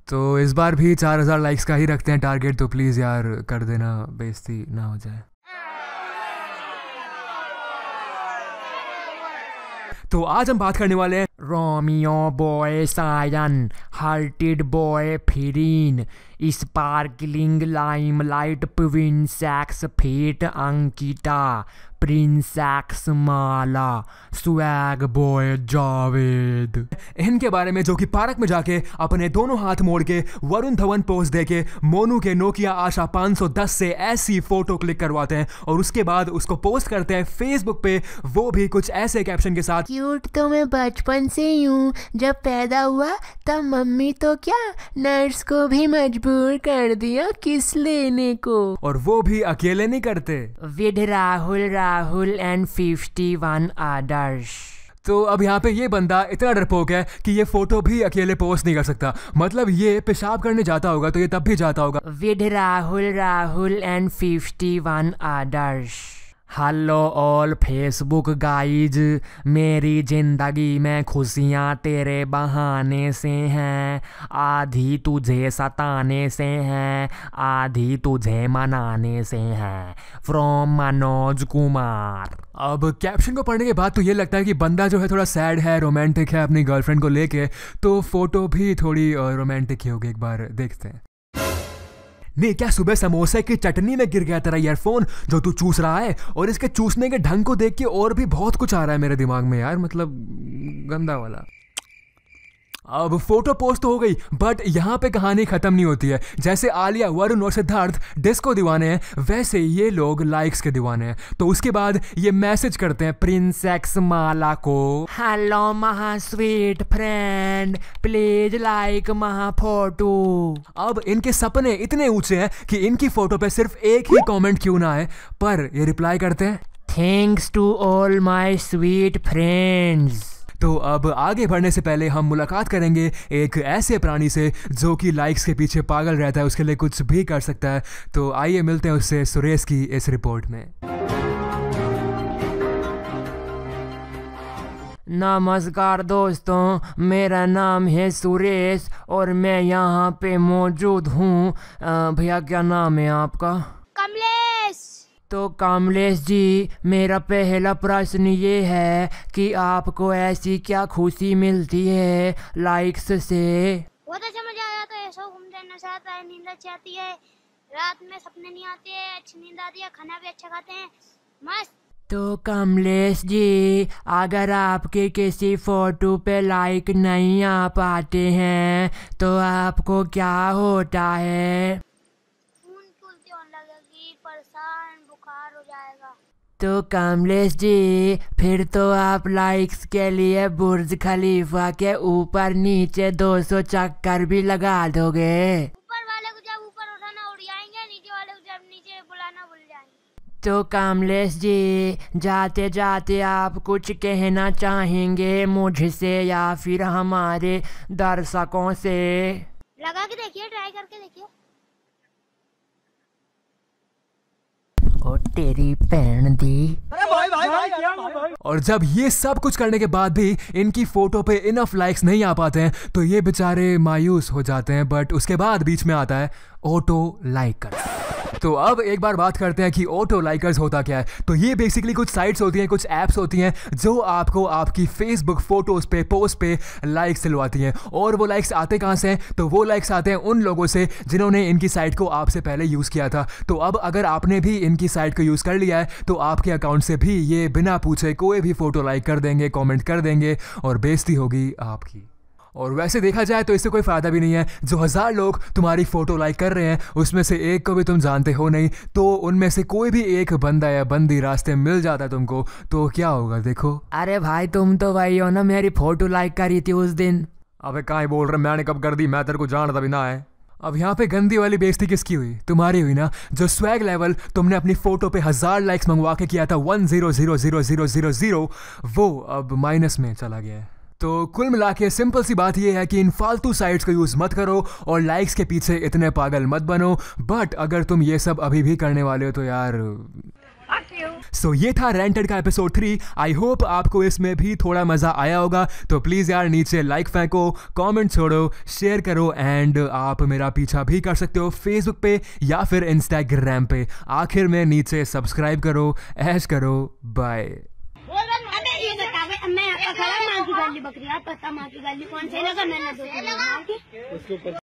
तो इस बार भी 4000 लाइक्स का ही रखते हैं टारगेट, तो प्लीज़ यार कर देना, बेइज्जती ना हो जाए। तो आज हम बात करने वाले हैं Romeo boy Sayan, hearted boy फिरीन, स्पार्कलिंग लाइमलाइट प्रिंसेस फेट Ankita, princess Mala, swag boy Javed, इनके बारे में जो कि पार्क में जाके अपने दोनों हाथ मोड़ के वरुण धवन पोज देके मोनू के नोकिया आशा 510 से ऐसी फोटो क्लिक करवाते हैं और उसके बाद उसको पोस्ट करते हैं फेसबुक पे, वो भी कुछ ऐसे कैप्शन के साथ, क्यूट तो मैं बचपन से ही हूँ, जब पैदा हुआ तब मम्मी तो क्या नर्स को भी मजबूर कर दिया किस लेने को, और वो भी अकेले नहीं करते, विद राहुल एंड 51 अदर्स। तो अब यहाँ पे ये बंदा इतना डरपोक है कि ये फोटो भी अकेले पोस्ट नहीं कर सकता, मतलब ये पेशाब करने जाता होगा तो ये तब भी जाता होगा, with Rahul and 51 others. Hello all Facebook guys, मेरी जिंदगी में खुशियाँ तेरे बहाने से हैं, आधी तुझे सताने से हैं, आधी तुझे मनाने से हैं, फ्रॉम मनोज कुमार। अब कैप्शन को पढ़ने के बाद तो ये लगता है कि बंदा जो है थोड़ा सैड है, रोमांटिक है अपनी गर्लफ्रेंड को लेके, तो फोटो भी थोड़ी रोमांटिक ही होगी, एक बार देखते हैं। नहीं क्या सुबह समोसे की चटनी में गिर गया तेरा ईयरफोन जो तू चूस रहा है, और इसके चूसने के ढंग को देख के और भी बहुत कुछ आ रहा है मेरे दिमाग में यार, मतलब गंदा वाला। अब फोटो पोस्ट तो हो गई, बट यहाँ पे कहानी खत्म नहीं होती है। जैसे आलिया, वरुण और सिद्धार्थ डिस्को दीवाने हैं, वैसे ये लोग लाइक्स के दीवाने हैं। तो उसके बाद ये मैसेज करते हैं प्रिंसेस माला को, हेलो महा स्वीट फ्रेंड, प्लीज लाइक महा फोटो। अब इनके सपने इतने ऊंचे हैं कि इनकी फोटो पे सिर्फ एक ही कमेंट क्यों ना आए, पर ये रिप्लाई करते हैं thanks to all my sweet friends. तो अब आगे बढ़ने से पहले हम मुलाकात करेंगे एक ऐसे प्राणी से जो कि लाइक्स के पीछे पागल रहता है, उसके लिए कुछ भी कर सकता है। तो आइए मिलते हैं उससे सुरेश की इस रिपोर्ट में। नमस्कार दोस्तों, मेरा नाम है सुरेश और मैं यहाँ पे मौजूद हूँ। भैया क्या नाम है आपका? कमलेश। तो कमलेश जी, मेरा पहला प्रश्न ये है कि आपको ऐसी क्या खुशी मिलती है लाइक्स से? बहुत अच्छा मजा आया, तो ऐसा घूमते नशा आता है, नींद अच्छी आती है, रात में सपने नहीं आते हैं, अच्छी नींद आती है, खाना भी अच्छा खाते हैं, मस्त। तो कमलेश जी, अगर आपके किसी फोटो पे लाइक नहीं आ पाते हैं तो आपको क्या होता है? परेशान, बुखार हो जाएगा। तो कमलेश जी, फिर तो आप लाइक्स के लिए बुर्ज खलीफा के ऊपर नीचे 200 चक्कर भी लगा दोगे। ऊपर वाले को जब ऊपर उठाना उड़ जाएंगे, नीचे वाले को जब नीचे बुलाना भूल जाएंगे। तो कमलेश जी, जाते जाते आप कुछ कहना चाहेंगे मुझसे या फिर हमारे दर्शकों से? लगा के देखिए, ट्राई करके देखिए। और तेरी पैन दी। और जब ये सब कुछ करने के बाद भी इनकी फोटो पे इनफ लाइक्स नहीं आ पाते हैं तो ये बेचारे मायूस हो जाते हैं। बट उसके बाद बीच में आता है ऑटो लाइकर। तो अब एक बार बात करते हैं कि ऑटो लाइकर्स होता क्या है। तो ये बेसिकली कुछ साइट्स होती हैं, कुछ ऐप्स होती हैं जो आपको आपकी फेसबुक फोटोज पे, पोस्ट पे लाइक्स दिलवाती हैं। और वो लाइक्स आते कहाँ से हैं? तो वो लाइक्स आते हैं उन लोगों से जिन्होंने इनकी साइट को आपसे पहले यूज़ किया था। तो अब अगर आपने भी इनकी साइट को यूज़ कर लिया है तो आपके अकाउंट से भी ये बिना पूछे कोई भी फोटो लाइक कर देंगे, कॉमेंट कर देंगे और बेइज्जती होगी आपकी। और वैसे देखा जाए तो इससे कोई फ़ायदा भी नहीं है। जो 1000 लोग तुम्हारी फ़ोटो लाइक कर रहे हैं उसमें से एक को भी तुम जानते हो नहीं, तो उनमें से कोई भी एक बंदा या बंदी रास्ते मिल जाता है तुमको तो क्या होगा देखो। अरे भाई तुम तो वही हो ना, मेरी फ़ोटो लाइक करी थी उस दिन। अबे काहे बोल रहे, मैंने कब कर दी? मैं तेरे को जानता भी ना है। अब यहाँ पे गंदी वाली बेइज्जती किसकी हुई? तुम्हारी हुई ना। जो स्वैग लेवल तुमने अपनी फोटो पे 1000 लाइक्स मंगवा के किया था 100000, वो अब माइनस में चला गया है। तो कुल मिला के सिंपल सी बात यह है कि इन फालतू साइट्स को यूज मत करो और लाइक्स के पीछे इतने पागल मत बनो। बट अगर तुम ये सब अभी भी करने वाले हो तो यार सो ये था रेंटेड का एपिसोड 3। आई होप आपको इसमें भी थोड़ा मजा आया होगा। तो प्लीज यार नीचे लाइक फेंको, कमेंट छोड़ो, शेयर करो एंड आप मेरा पीछा भी कर सकते हो फेसबुक पे या फिर इंस्टाग्राम पे। आखिर में नीचे सब्सक्राइब करो, ऐश करो, बाय। मैं आपका खड़ा माँ की गाली बकरी, आप पता माँ की गाली कौन से लगा मैंने 2 किलो